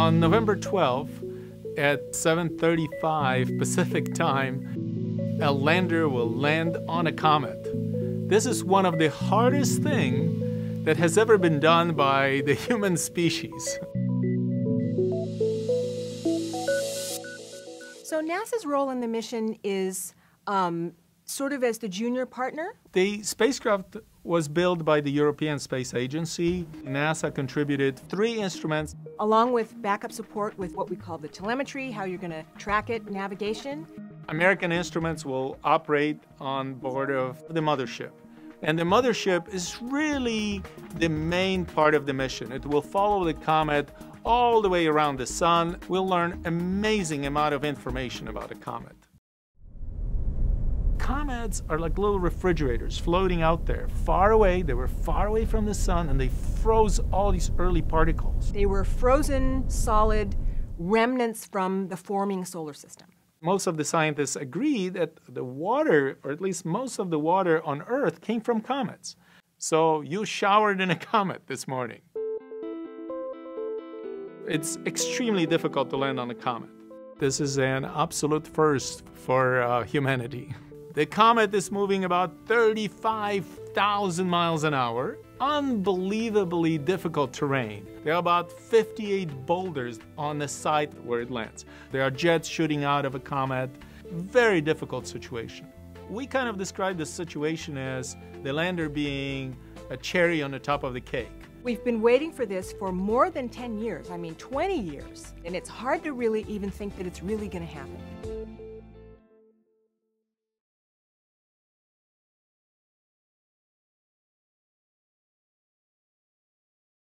On November 12th at 7:35 Pacific time, a lander will land on a comet. This is one of the hardest things that has ever been done by the human species. So NASA's role in the mission is sort of as the junior partner? The spacecraft was built by the European Space Agency. NASA contributed 3 instruments. Along with backup support with what we call the telemetry, how you're going to track it, navigation. American instruments will operate on board of the mothership. And the mothership is really the main part of the mission. It will follow the comet all the way around the sun. We'll learn amazing amount of information about a comet. Comets are like little refrigerators floating out there, far away. They were far away from the sun, and they froze all these early particles. They were frozen, solid remnants from the forming solar system. Most of the scientists agree that the water, or at least most of the water on Earth, came from comets. So you showered in a comet this morning. It's extremely difficult to land on a comet. This is an absolute first for humanity. The comet is moving about 35,000 miles an hour. Unbelievably difficult terrain. There are about 58 boulders on the site where it lands. There are jets shooting out of a comet. Very difficult situation. We kind of describe the situation as the lander being a cherry on the top of the cake. We've been waiting for this for more than 10 years, 20 years, and it's hard to really even think that it's really going to happen.